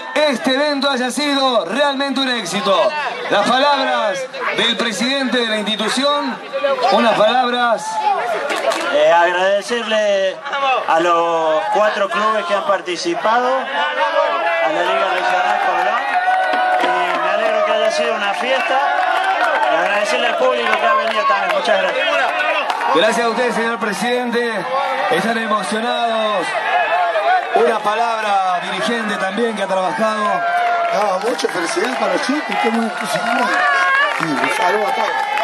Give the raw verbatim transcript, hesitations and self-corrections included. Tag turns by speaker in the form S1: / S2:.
S1: que este evento haya sido realmente un éxito. Las palabras del presidente de la institución, unas palabras...
S2: Eh, agradecerle a los cuatro clubes que han participado, a la Liga Regional Colón, y me alegro que haya sido una fiesta, y agradecerle al público que ha venido también. Muchas gracias.
S1: Gracias a usted, señor presidente. Están emocionados. Una palabra, dirigente también, que ha trabajado.
S3: No, mucha felicidad para los chicos, qué muy entusiasmado. Y un saludo a todos.